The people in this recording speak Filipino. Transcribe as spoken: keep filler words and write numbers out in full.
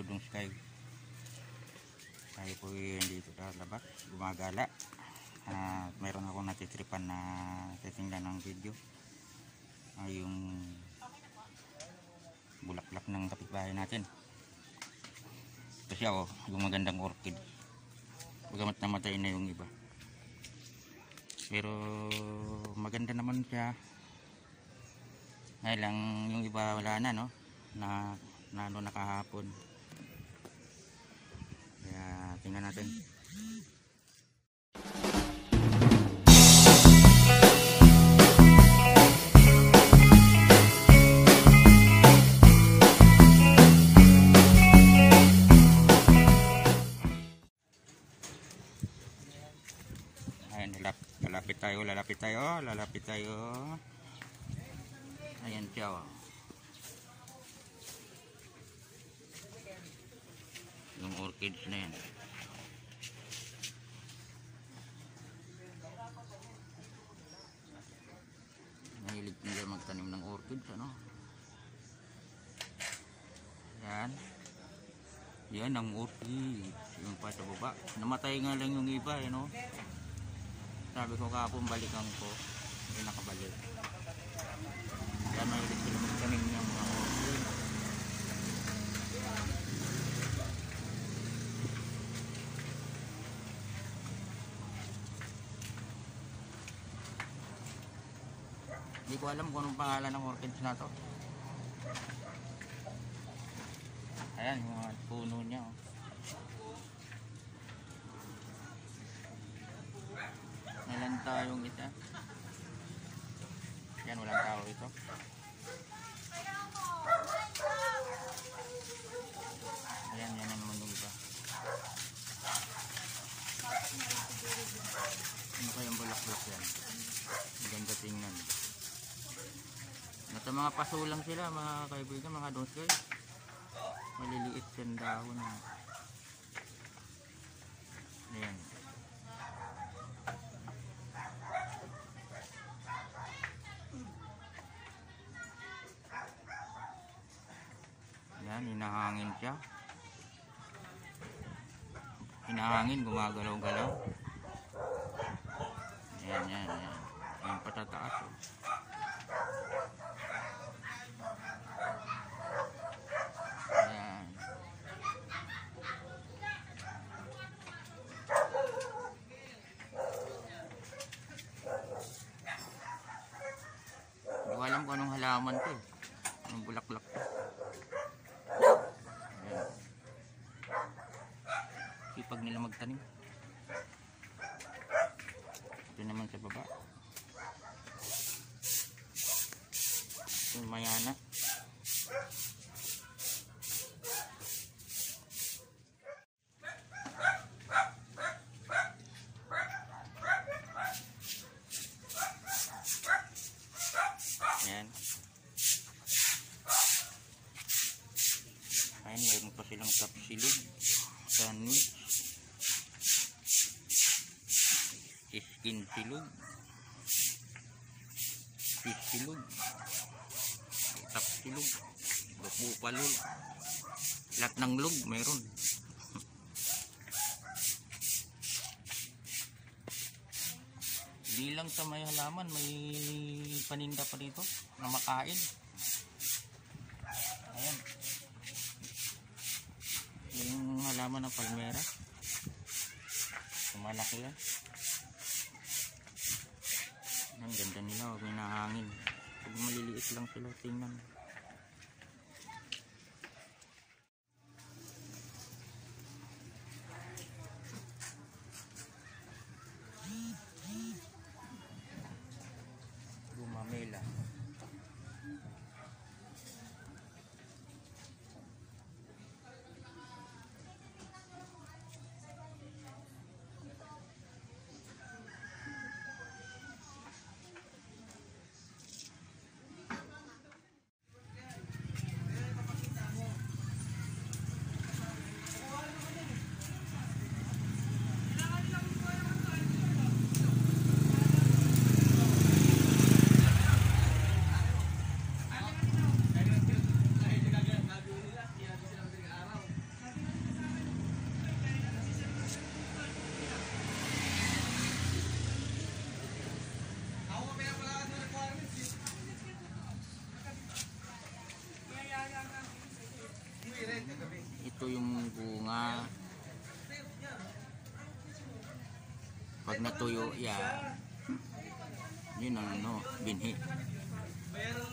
Blue Sky. Tayo po dito sa labas, gumagala. At uh, mayroon akong natitripan na titingnan ng video. Uh, yung bulaklak ng kapitbahay natin. Kasi ako, yung magandang orchid. Bagamat namatay na yung iba. Pero maganda naman siya. Ngayon lang yung iba wala na, no? Na, na ano nakahapon. Kaya tingnan natin. Ayan, lalapit tayo, lalapit tayo, lalapit tayo. Ayan siya, oh. Yung orchids na yan. Mahilig nila magtanim ng orchids, ano? Yan. Yan ang orchids. Yung pa sa baba. Namatay nga lang yung iba, eh, no? Sabi ko kahapon balikan ko. Hindi nakabalik. Yan, mahilig sila magtanim ng mga orchids. Hindi ko alam kung anong pangalan ng orchids na to. Ayan yung mga puno niya, oh. Ilan tayong ito? Yan, walang tao ito. Ayan, yan naman yung iba. Ano kayang bulaklak yan? Maganda tingnan. Nasa mga paso lang sila, mga kaibigan, mga donsay. Maliliit yung dahon. Ayan. Ayan, hinahangin siya. Hinahangin, gumagalaw-galaw. Ayan, ayan, ayan. Ayan, patataas. Oh. Hindi ko alam kung anong halaman to, eh. Anong bulaklak to. Ayan. Sipag nila magtanim. Ito naman sa baba. Ito yung mayana. Ayan. Ayan, meron pa silang tapsilog, sandwich, skin silog, fish silog, tapsilog, bupalol, lahat ng log meron. Di lang sa may halaman, may paninda pa dito na makain. Ayan. Yung halaman ng palmera. Malaki yan. Ang ganda nila, huwag may nahangin. Pag maliliit lang sila, tingnan. Gumamela. ito yung bunga. Pag natuyo, yan. Yun ang ano, binhi.